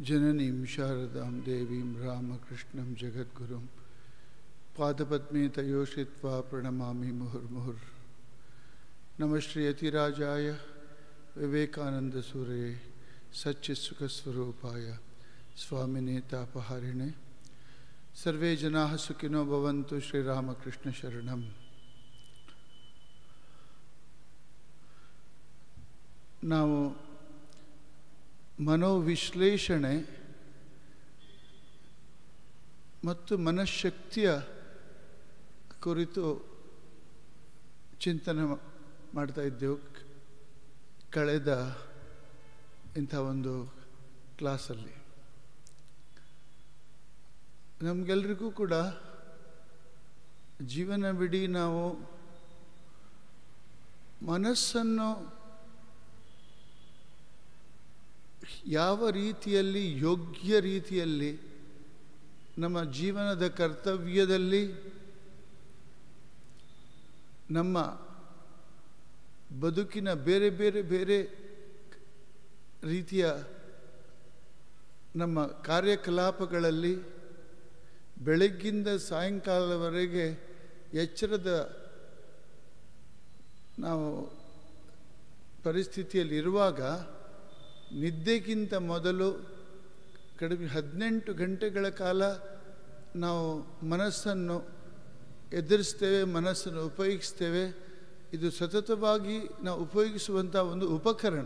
जननीं शारदां देवीं रामकृष्णं जगद्गुरुं पादपद्मे तयोश्रित्वा प्रणमामि मुहुर्मुहुर्। नमः श्री यतिराजाय विवेकानंदसूरये सच्चित्सुखस्वरूपाय स्वामिने तापहारिणे सर्वे जनाः सुखिनो भवन्तु। श्रीरामकृष्ण शरणम्। ನಾವು ಮನೋವಿಶ್ಲೇಷಣೆ ಮತ್ತು ಮನಃಶಕ್ತಿಯ ಕುರಿತು ಚಿಂತನೆ ಮಾಡ್ತಾ ಇದ್ದೆವು ಕಳೆದ ಇಂಥ ಒಂದು ಕ್ಲಾಸಲ್ಲಿ. ನಮಗೆಲ್ರಿಗೂ ಕೂಡ ಜೀವನವಿಡೀ ನಾವು ಮನಸ್ಸನ್ನು ಯಾವ ರೀತಿಯಲ್ಲಿ ಯೋಗ್ಯ ರೀತಿಯಲ್ಲಿ ನಮ್ಮ ಜೀವನದ ಕರ್ತವ್ಯದಲ್ಲಿ ನಮ್ಮ ಬದುಕಿನ ಬೇರೆ ಬೇರೆ ಬೇರೆ ರೀತಿಯ ನಮ್ಮ ಕಾರ್ಯಕಲಾಪಗಳಲ್ಲಿ ಬೆಳಗ್ಗಿಂದ ಸಾಯಂಕಾಲದವರೆಗೆ ಎಚ್ಚರದ ನಾವು ಪರಿಸ್ಥಿತಿಯಲ್ಲಿ ಇರುವಾಗ ನಿದ್ದೆಗಿಂತ ಮೊದಲು ಕಡಿಮೆ 18 ಗಂಟೆಗಳ ಕಾಲ ನಾವು ಮನಸ್ಸನ್ನು ಎದುರಿಸ್ತೇವೆ, ಮನಸ್ಸನ್ನು ಉಪಯೋಗಿಸ್ತೇವೆ. ಇದು ಸತತವಾಗಿ ನಾವು ಉಪಯೋಗಿಸುವಂಥ ಒಂದು ಉಪಕರಣ.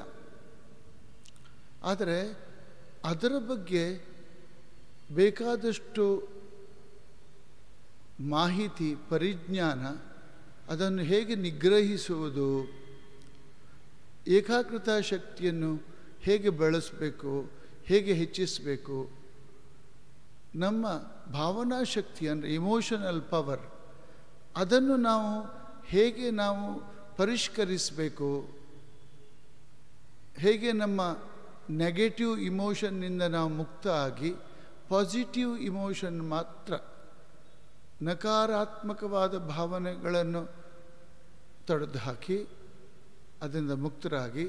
ಆದರೆ ಅದರ ಬಗ್ಗೆ ಬೇಕಾದಷ್ಟು ಮಾಹಿತಿ, ಪರಿಜ್ಞಾನ, ಅದನ್ನು ಹೇಗೆ ನಿಗ್ರಹಿಸುವುದು, ಏಕಾಗ್ರತಾ ಶಕ್ತಿಯನ್ನು ಹೇಗೆ ಬೆಳೆಸಬೇಕು, ಹೇಗೆ ಹೆಚ್ಚಿಸಬೇಕು, ನಮ್ಮ ಭಾವನಾ ಶಕ್ತಿ ಅಂದರೆ ಇಮೋಷನಲ್ ಪವರ್ ಅದನ್ನು ಹೇಗೆ ನಾವು ಪರಿಷ್ಕರಿಸಬೇಕು, ಹೇಗೆ ನಮ್ಮ ನೆಗೆಟಿವ್ ಇಮೋಷನ್ನಿಂದ ನಾವು ಮುಕ್ತ ಆಗಿ ಪಾಸಿಟಿವ್ ಇಮೋಷನ್ ಮಾತ್ರ, ನಕಾರಾತ್ಮಕವಾದ ಭಾವನೆಗಳನ್ನು ತೊಡೆದು ಹಾಕಿ ಅದರಿಂದ ಮುಕ್ತರಾಗಿ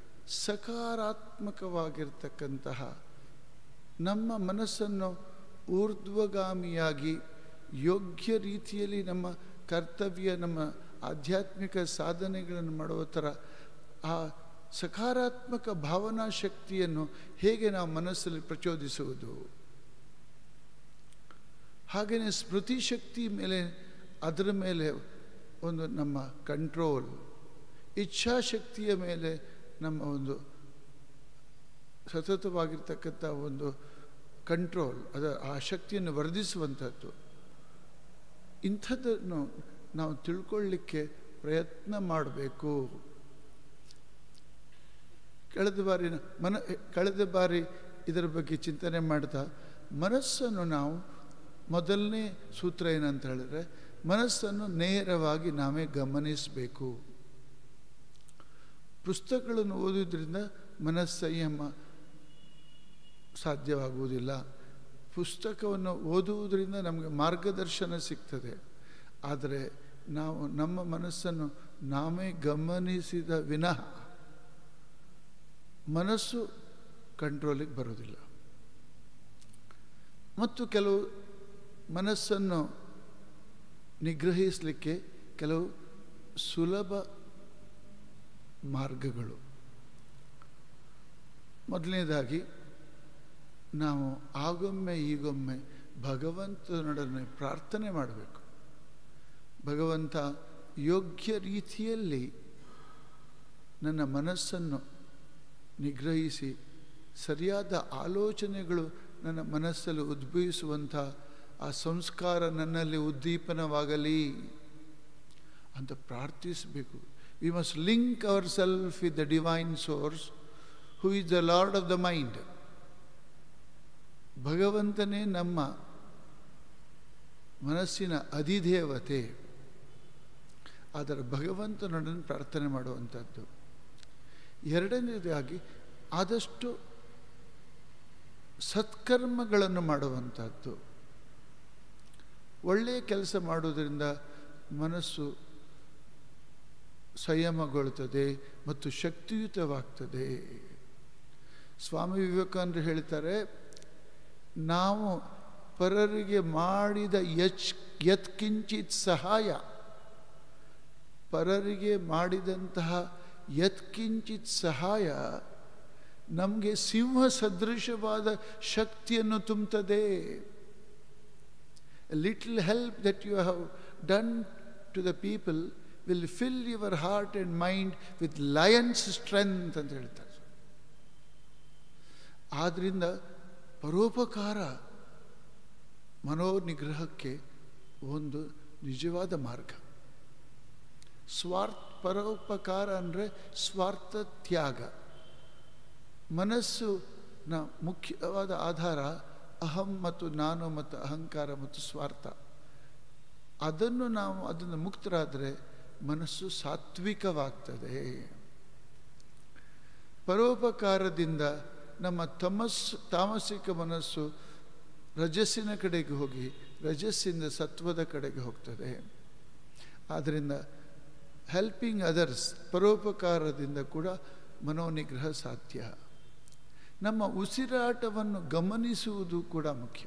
ಸಕಾರಾತ್ಮಕವಾಗಿರ್ತಕ್ಕಂತಹ ನಮ್ಮ ಮನಸ್ಸನ್ನು ಊರ್ಧ್ವಗಾಮಿಯಾಗಿ ಯೋಗ್ಯ ರೀತಿಯಲ್ಲಿ ನಮ್ಮ ಕರ್ತವ್ಯ, ನಮ್ಮ ಆಧ್ಯಾತ್ಮಿಕ ಸಾಧನೆಗಳನ್ನು ಮಾಡುವ ಥರ ಆ ಸಕಾರಾತ್ಮಕ ಭಾವನಾ ಶಕ್ತಿಯನ್ನು ಹೇಗೆ ನಾವು ಮನಸ್ಸಲ್ಲಿ ಪ್ರಚೋದಿಸುವುದು, ಹಾಗೆಯೇ ಸ್ಮೃತಿ ಶಕ್ತಿ ಮೇಲೆ, ಅದರ ಮೇಲೆ ಒಂದು ನಮ್ಮ ಕಂಟ್ರೋಲ್, ಇಚ್ಛಾಶಕ್ತಿಯ ಮೇಲೆ ನಮ್ಮ ಒಂದು ಸತತವಾಗಿರ್ತಕ್ಕಂಥ ಒಂದು ಕಂಟ್ರೋಲ್, ಆ ಶಕ್ತಿಯನ್ನು ವರ್ಧಿಸುವಂಥದ್ದು. ಇಂಥದ್ದನ್ನು ನಾವು ತಿಳ್ಕೊಳ್ಳಿಕ್ಕೆ ಪ್ರಯತ್ನ ಮಾಡಬೇಕು. ಕಳೆದ ಬಾರಿ ಇದರ ಬಗ್ಗೆ ಚಿಂತನೆ ಮಾಡ್ತಾ ಮನಸ್ಸನ್ನು ನಾವು ಮೊದಲನೇ ಸೂತ್ರ ಏನಂತ ಹೇಳಿದ್ರೆ, ಮನಸ್ಸನ್ನು ನೇರವಾಗಿ ನಾವೇ ಗಮನಿಸಬೇಕು. ಪುಸ್ತಕಗಳನ್ನು ಓದುವುದರಿಂದ ಮನಸ್ಸಂಯಮ ಸಾಧ್ಯವಾಗುವುದಿಲ್ಲ. ಪುಸ್ತಕವನ್ನು ಓದುವುದರಿಂದ ನಮಗೆ ಮಾರ್ಗದರ್ಶನ ಸಿಗ್ತದೆ. ಆದರೆ ನಾವು ನಮ್ಮ ಮನಸ್ಸನ್ನು ನಾವೇ ಗಮನಿಸಿದ ವಿನಃ ಮನಸ್ಸು ಕಂಟ್ರೋಲಿಗೆ ಬರೋದಿಲ್ಲ. ಮತ್ತು ಕೆಲವು ಮನಸ್ಸನ್ನು ನಿಗ್ರಹಿಸಲಿಕ್ಕೆ ಕೆಲವು ಸುಲಭ ಮಾರ್ಗಗಳು. ಮೊದಲನೇದಾಗಿ ನಾವು ಆಗೊಮ್ಮೆ ಈಗೊಮ್ಮೆ ಭಗವಂತನೊಡನೆ ಪ್ರಾರ್ಥನೆ ಮಾಡಬೇಕು. ಭಗವಂತ, ಯೋಗ್ಯ ರೀತಿಯಲ್ಲಿ ನನ್ನ ಮನಸ್ಸನ್ನು ನಿಗ್ರಹಿಸಿ ಸರಿಯಾದ ಆಲೋಚನೆಗಳು ನನ್ನ ಮನಸ್ಸಲ್ಲಿ ಉದ್ಭವಿಸುವಂಥ ಆ ಸಂಸ್ಕಾರ ನನ್ನಲ್ಲಿ ಉದ್ದೀಪನವಾಗಲಿ ಅಂತ ಪ್ರಾರ್ಥಿಸಬೇಕು. We must link ourselves with the divine source who is the Lord of the mind. ಭಗವಂತನೇ ನಮ್ಮ ಮನಸ್ಸಿನ ಅಧಿದೇವತೆ. ಆದರೆ ಭಗವಂತನೊಡನೆ ಪ್ರಾರ್ಥನೆ ಮಾಡುವಂಥದ್ದು. ಎರಡನೇದಾಗಿ ಆದಷ್ಟು ಸತ್ಕರ್ಮಗಳನ್ನು ಮಾಡುವಂಥದ್ದು. ಒಳ್ಳೆಯ ಕೆಲಸ ಮಾಡುವುದರಿಂದ ಮನಸ್ಸು ಸಂಯಮಗೊಳ್ಳುತ್ತದೆ ಮತ್ತು ಶಕ್ತಿಯುತವಾಗ್ತದೆ. ಸ್ವಾಮಿ ವಿವೇಕಾನಂದರು ಹೇಳ್ತಾರೆ, ನಾವು ಪರರಿಗೆ ಮಾಡಿದ ಯತ್ಕಿಂಚಿತ್ ಸಹಾಯ, ಪರರಿಗೆ ಮಾಡಿದಂತಹ ಯತ್ಕಿಂಚಿತ್ ಸಹಾಯ ನಮಗೆ ಸಿಂಹ ಸದೃಶವಾದ ಶಕ್ತಿಯನ್ನು ತುಂಬುತ್ತದೆ. A little help that you have done to the people will fill your heart and mind with lion's strength ಅಂತ ಹೇಳ್ತಾರೆ. ಆದ್ದರಿಂದ ಪರೋಪಕಾರ ಮನೋನಿಗ್ರಹಕ್ಕೆ ಒಂದು ನಿಜವಾದ ಮಾರ್ಗ. ಪರೋಪಕಾರ ಅಂದರೆ ಸ್ವಾರ್ಥ ತ್ಯಾಗ. ಮನಸ್ಸಿನ ಮುಖ್ಯವಾದ ಆಧಾರ ಅಹಂ ಮತ್ತು ನಾನು ಮತ್ತು ಅಹಂಕಾರ ಮತ್ತು ಸ್ವಾರ್ಥ. ಅದನ್ನು ಮುಕ್ತರಾದರೆ ಮನಸ್ಸು ಸಾತ್ವಿಕವಾಗ್ತದೆ. ಪರೋಪಕಾರದಿಂದ ನಮ್ಮ ತಾಮಸಿಕ ಮನಸ್ಸು ರಜಸ್ಸಿನ ಕಡೆಗೆ ಹೋಗಿ ರಜಸ್ಸಿಂದ ಸತ್ವದ ಕಡೆಗೆ ಹೋಗ್ತದೆ. ಆದ್ದರಿಂದ ಹೆಲ್ಪಿಂಗ್ ಅದರ್ಸ್, ಪರೋಪಕಾರದಿಂದ ಕೂಡ ಮನೋನಿಗ್ರಹ ಸಾಧ್ಯ. ನಮ್ಮ ಉಸಿರಾಟವನ್ನು ಗಮನಿಸುವುದು ಕೂಡ ಮುಖ್ಯ.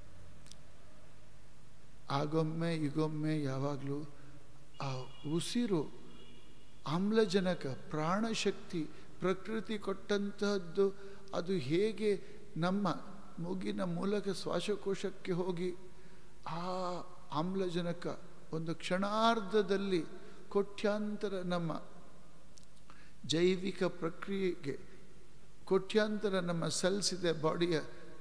ಆಗೊಮ್ಮೆ ಈಗೊಮ್ಮೆ ಯಾವಾಗಲೂ ಆ ಉಸಿರು ಆಮ್ಲಜನಕ, ಪ್ರಾಣಶಕ್ತಿ, ಪ್ರಕೃತಿ ಕೊಟ್ಟಂತಹದ್ದು, ಅದು ಹೇಗೆ ನಮ್ಮ ಮೂಗಿನ ಮೂಲಕ ಶ್ವಾಸಕೋಶಕ್ಕೆ ಹೋಗಿ ಆ ಆಮ್ಲಜನಕ ಒಂದು ಕ್ಷಣಾರ್ಧದಲ್ಲಿ ಕೋಟ್ಯಾಂತರ ನಮ್ಮ ಜೈವಿಕ ಪ್ರಕ್ರಿಯೆಗೆ ಕೋಟ್ಯಾಂತರ ನಮ್ಮ ಸೆಲ್ಸ್ ಇದೆ ಬಾಡಿಯ,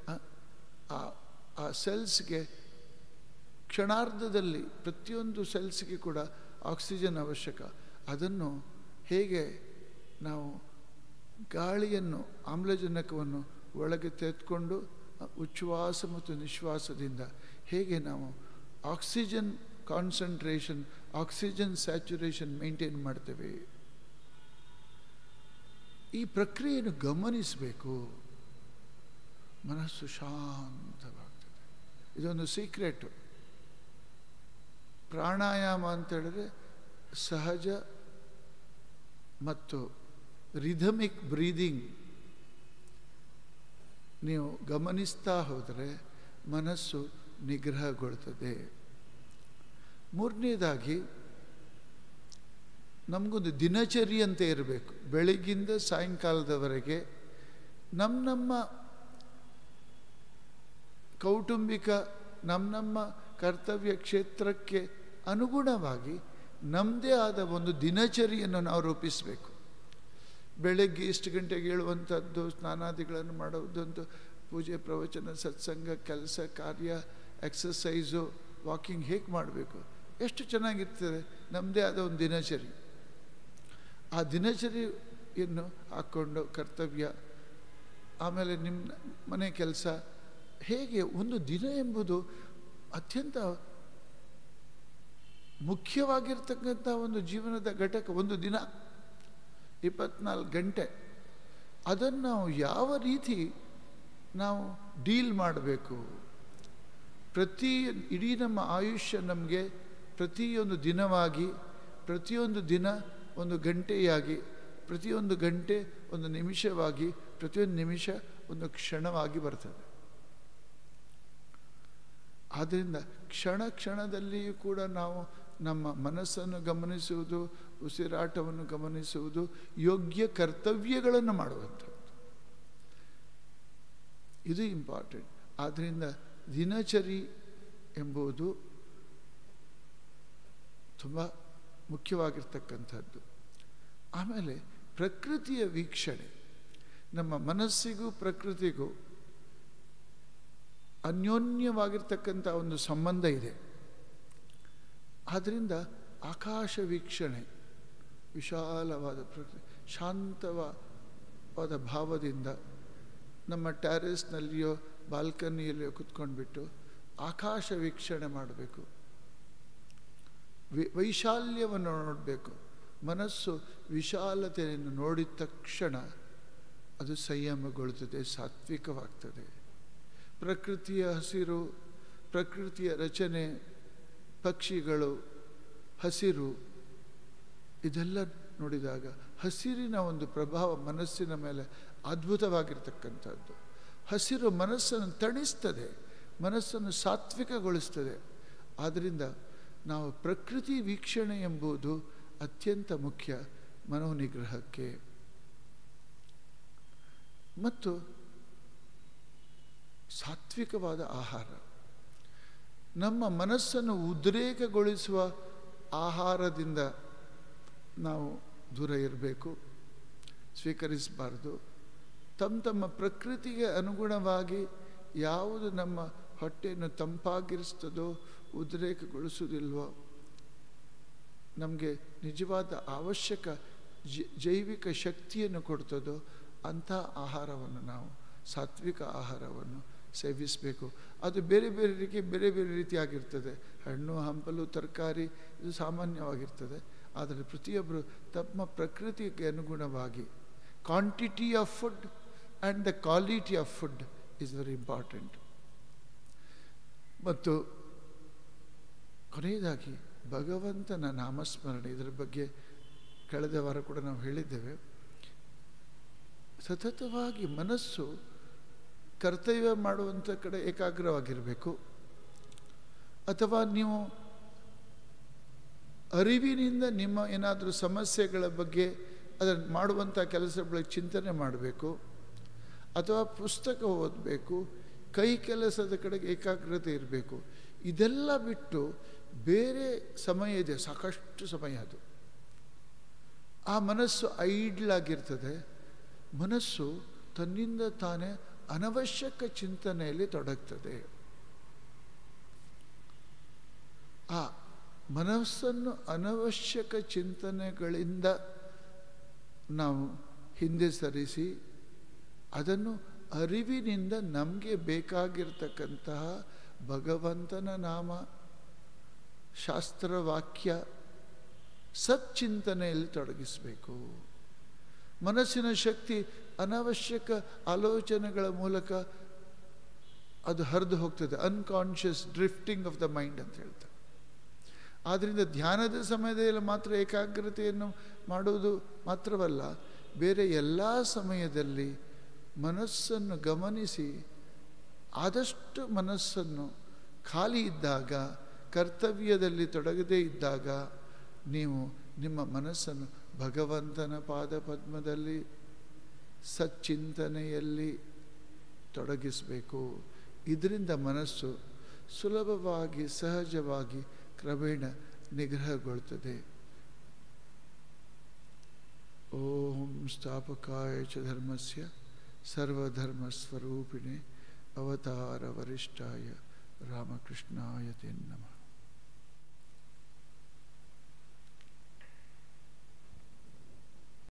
ಆ ಸೆಲ್ಸ್ಗೆ ಕ್ಷಣಾರ್ಧದಲ್ಲಿ ಪ್ರತಿಯೊಂದು ಸೆಲ್ಸ್ಗೆ ಕೂಡ ಆಕ್ಸಿಜನ್ ಅವಶ್ಯಕ. ಅದನ್ನು ಹೇಗೆ ನಾವು ಗಾಳಿಯನ್ನು, ಆಮ್ಲಜನಕವನ್ನು ಒಳಗೆ ತೆಗೆದುಕೊಂಡು ಉಚ್ಛ್ವಾಸ ಮತ್ತು ನಿಶ್ವಾಸದಿಂದ ಹೇಗೆ ನಾವು oxygen concentration, oxygen saturation maintain ಮಾಡ್ತೇವೆ, ಈ ಪ್ರಕ್ರಿಯೆಯನ್ನು ಗಮನಿಸಬೇಕು. ಮನಸ್ಸು ಶಾಂತವಾಗ್ತದೆ. ಇದೊಂದು ಸೀಕ್ರೆಟು. ಪ್ರಾಣಾಯಾಮ ಅಂತೇಳಿದ್ರೆ ಸಹಜ ಮತ್ತು ರಿಥಮಿಕ್ ಬ್ರೀದಿಂಗ್ ನೀವು ಗಮನಿಸ್ತಾ ಹೋದರೆ ಮನಸ್ಸು ನಿಗ್ರಹಗೊಳ್ತದೆ. ಮೂರನೇದಾಗಿ ನಮಗೊಂದು ದಿನಚರಿ ಅಂತ ಇರಬೇಕು. ಬೆಳಗ್ಗಿಂದ ಸಾಯಂಕಾಲದವರೆಗೆ ನಮ್ಮ ಕೌಟುಂಬಿಕ ನಮ್ಮ ಕರ್ತವ್ಯ ಕ್ಷೇತ್ರಕ್ಕೆ ಅನುಗುಣವಾಗಿ ನಮ್ಮದೇ ಆದ ಒಂದು ದಿನಚರಿಯನ್ನು ನಾವು ರೂಪಿಸಬೇಕು. ಬೆಳಗ್ಗೆ ಇಷ್ಟು ಗಂಟೆಗೆ ಏಳುವಂಥದ್ದು, ಸ್ನಾನಾದಿಗಳನ್ನು ಮಾಡುವುದಂತೂ, ಪೂಜೆ, ಪ್ರವಚನ, ಸತ್ಸಂಗ, ಕೆಲಸ ಕಾರ್ಯ, ಎಕ್ಸಸೈಸು, ವಾಕಿಂಗ್ ಹೇಗೆ ಮಾಡಬೇಕು, ಎಷ್ಟು ಚೆನ್ನಾಗಿರ್ತದೆ ನಮ್ಮದೇ ಆದ ಒಂದು ದಿನಚರಿ. ಆ ದಿನಚರಿಯನ್ನು ಹಾಕ್ಕೊಂಡು ಕರ್ತವ್ಯ, ಆಮೇಲೆ ನಿಮ್ಮ ಮನೆ ಕೆಲಸ, ಹೇಗೆ ಒಂದು ದಿನ ಎಂಬುದು ಅತ್ಯಂತ ಮುಖ್ಯವಾಗಿರ್ತಕ್ಕಂಥ ಒಂದು ಜೀವನದ ಘಟಕ. ಒಂದು ದಿನ 24 ಗಂಟೆ, ಅದನ್ನು ನಾವು ಯಾವ ರೀತಿ ನಾವು ಡೀಲ್ ಮಾಡಬೇಕು. ಇಡೀ ನಮ್ಮ ಆಯುಷ್ಯ ನಮಗೆ ಪ್ರತಿಯೊಂದು ದಿನವಾಗಿ, ಪ್ರತಿಯೊಂದು ದಿನ ಒಂದು ಗಂಟೆಯಾಗಿ, ಪ್ರತಿಯೊಂದು ಗಂಟೆ ಒಂದು ನಿಮಿಷವಾಗಿ, ಪ್ರತಿಯೊಂದು ನಿಮಿಷ ಒಂದು ಕ್ಷಣವಾಗಿ ಬರ್ತದೆ. ಆದ್ದರಿಂದ ಕ್ಷಣ ಕ್ಷಣದಲ್ಲಿಯೂ ಕೂಡ ನಾವು ನಮ್ಮ ಮನಸ್ಸನ್ನು ಗಮನಿಸುವುದು, ಉಸಿರಾಟವನ್ನು ಗಮನಿಸುವುದು, ಯೋಗ್ಯ ಕರ್ತವ್ಯಗಳನ್ನು ಮಾಡುವಂಥದ್ದು, ಇದು ಇಂಪಾರ್ಟೆಂಟ್. ಆದ್ದರಿಂದ ದಿನಚರಿ ಎಂಬುದು ತುಂಬ ಮುಖ್ಯವಾಗಿರ್ತಕ್ಕಂಥದ್ದು. ಆಮೇಲೆ ಪ್ರಕೃತಿಯ ವೀಕ್ಷಣೆ. ನಮ್ಮ ಮನಸ್ಸಿಗೂ ಪ್ರಕೃತಿಗೂ ಅನ್ಯೋನ್ಯವಾಗಿರ್ತಕ್ಕಂಥ ಒಂದು ಸಂಬಂಧ ಇದೆ. ಆದ್ದರಿಂದ ಆಕಾಶ ವೀಕ್ಷಣೆ, ವಿಶಾಲವಾದ ಪ್ರಕೃತಿ, ಶಾಂತವಾದ ಭಾವದಿಂದ ನಮ್ಮ ಟ್ಯಾರೆಸ್ನಲ್ಲಿಯೋ ಬಾಲ್ಕನಿಯಲ್ಲಿಯೋ ಕುತ್ಕೊಂಡ್ಬಿಟ್ಟು ಆಕಾಶ ವೀಕ್ಷಣೆ ಮಾಡಬೇಕು. ವೈಶಾಲ್ಯವನ್ನು ನೋಡಬೇಕು. ಮನಸ್ಸು ವಿಶಾಲತೆಯನ್ನು ನೋಡಿದ ತಕ್ಷಣ ಅದು ಸಂಯಮಗೊಳ್ಳುತ್ತದೆ, ಸಾತ್ವಿಕವಾಗ್ತದೆ. ಪ್ರಕೃತಿಯ ಹಸಿರು, ಪ್ರಕೃತಿಯ ರಚನೆ, ಪಕ್ಷಿಗಳು, ಹಸಿರು, ಇದೆಲ್ಲ ನೋಡಿದಾಗ ಹಸಿರಿನ ಒಂದು ಪ್ರಭಾವ ಮನಸ್ಸಿನ ಮೇಲೆ ಅದ್ಭುತವಾಗಿರ್ತಕ್ಕಂಥದ್ದು. ಹಸಿರು ಮನಸ್ಸನ್ನು ತಣಿಸ್ತದೆ, ಮನಸ್ಸನ್ನು ಸಾತ್ವಿಕಗೊಳಿಸ್ತದೆ. ಆದ್ದರಿಂದ ನಾವು ಪ್ರಕೃತಿ ವೀಕ್ಷಣೆ ಎಂಬುದು ಅತ್ಯಂತ ಮುಖ್ಯ ಮನೋನಿಗ್ರಹಕ್ಕೆ. ಮತ್ತು ಸಾತ್ವಿಕವಾದ ಆಹಾರ, ನಮ್ಮ ಮನಸ್ಸನ್ನು ಉದ್ರೇಕಗೊಳಿಸುವ ಆಹಾರದಿಂದ ನಾವು ದೂರ ಇರಬೇಕು, ಸ್ವೀಕರಿಸಬಾರ್ದು. ತಮ್ಮ ಪ್ರಕೃತಿಗೆ ಅನುಗುಣವಾಗಿ ಯಾವುದು ನಮ್ಮ ಹೊಟ್ಟೆಯನ್ನು ತಂಪಾಗಿರಿಸ್ತದೋ, ಉದ್ರೇಕಗೊಳಿಸುವುದಿಲ್ವೋ, ನಮಗೆ ನಿಜವಾದ ಅವಶ್ಯಕ ಜೈವಿಕ ಶಕ್ತಿಯನ್ನು ಕೊಡ್ತದೋ ಅಂಥ ಆಹಾರವನ್ನು ನಾವು ಸಾತ್ವಿಕ ಆಹಾರವನ್ನು ಸೇವಿಸಬೇಕು. ಅದು ಬೇರೆ ಬೇರೆ ರೀತಿಯಾಗಿರ್ತದೆ. ಹಣ್ಣು ಹಂಪಲು ತರಕಾರಿ ಇದು ಸಾಮಾನ್ಯವಾಗಿರ್ತದೆ. ಆದರೆ ಪ್ರತಿಯೊಬ್ಬರು ತಮ್ಮ ಪ್ರಕೃತಿಗೆ ಅನುಗುಣವಾಗಿ quantity of food and the quality of food is very important. ಮತ್ತು ಕೊನೆಯದಾಗಿ ಭಗವಂತನ ನಾಮಸ್ಮರಣೆ, ಇದರ ಬಗ್ಗೆ ಕಳೆದ ವಾರ ಕೂಡ ನಾವು ಹೇಳಿದ್ದೇವೆ. ಸತತವಾಗಿ ಮನಸ್ಸು ಕರ್ತವ್ಯ ಮಾಡುವಂಥ ಕಡೆ ಏಕಾಗ್ರವಾಗಿರಬೇಕು. ಅಥವಾ ನೀವು ಅರಿವಿನಿಂದ ನಿಮ್ಮ ಏನಾದರೂ ಸಮಸ್ಯೆಗಳ ಬಗ್ಗೆ ಅದನ್ನು ಮಾಡುವಂಥ ಕೆಲಸಗಳ ಚಿಂತನೆ ಮಾಡಬೇಕು. ಅಥವಾ ಪುಸ್ತಕ ಓದಬೇಕು, ಕೈ ಕೆಲಸದ ಕಡೆಗೆ ಏಕಾಗ್ರತೆ ಇರಬೇಕು. ಇದೆಲ್ಲ ಬಿಟ್ಟು ಬೇರೆ ಸಮಯ ಇದೆ, ಸಾಕಷ್ಟು ಸಮಯ. ಅದು ಆ ಮನಸ್ಸು ಐಡ್ಲಾಗಿರ್ತದೆ. ಮನಸ್ಸು ತನ್ನಿಂದ ತಾನೇ ಅನವಶ್ಯಕ ಚಿಂತನೆಯಲ್ಲಿ ತೊಡಗ್ತದೆ. ಆ ಮನಸ್ಸನ್ನು ಅನವಶ್ಯಕ ಚಿಂತನೆಗಳಿಂದ ನಾವು ಹಿಂದೆ ಸರಿಸಿ ಅದನ್ನು ಅರಿವಿನಿಂದ ನಮಗೆ ಬೇಕಾಗಿರ್ತಕ್ಕಂತಹ ಭಗವಂತನ ನಾಮ, ಶಾಸ್ತ್ರವಾಕ್ಯ, ಸಚ್ಚಿಂತನೆಯಲ್ಲಿ ತೊಡಗಿಸಬೇಕು. ಮನಸ್ಸಿನ ಶಕ್ತಿ ಅನವಶ್ಯಕ ಆಲೋಚನೆಗಳ ಮೂಲಕ ಅದು ಹರಿದು ಹೋಗ್ತದೆ. Unconscious drifting of the mind ಅಂತ ಹೇಳ್ತಾರೆ. ಆದ್ದರಿಂದ ಧ್ಯಾನದ ಸಮಯದಲ್ಲಿ ಮಾತ್ರ ಏಕಾಗ್ರತೆಯನ್ನು ಮಾಡುವುದು ಮಾತ್ರವಲ್ಲ, ಬೇರೆ ಎಲ್ಲ ಸಮಯದಲ್ಲಿ ಮನಸ್ಸನ್ನು ಗಮನಿಸಿ ಆದಷ್ಟು ಮನಸ್ಸನ್ನು ಖಾಲಿ ಇದ್ದಾಗ, ಕರ್ತವ್ಯದಲ್ಲಿ ತೊಡಗದೇ ಇದ್ದಾಗ ನೀವು ನಿಮ್ಮ ಮನಸ್ಸನ್ನು ಭಗವಂತನ ಪಾದಪದ್ಮದಲ್ಲಿ ಸಚ್ಚಿಂತನೆಯಲ್ಲಿ ತೊಡಗಿಸಬೇಕು. ಇದರಿಂದ ಮನಸ್ಸು ಸುಲಭವಾಗಿ ಸಹಜವಾಗಿ ಕ್ರಮೇಣ ನಿಗ್ರಹಗೊಳ್ಳುತ್ತದೆ. ಓಂ ಸ್ಥಾಪಕಾಯ ಚ ಧರ್ಮಸ್ಯ ಸರ್ವಧರ್ಮಸ್ವರೂಪಿಣೆ ಅವತಾರ ವರಿಷ್ಠಾಯ ರಾಮಕೃಷ್ಣಾಯ ತೇ ನಮಃ.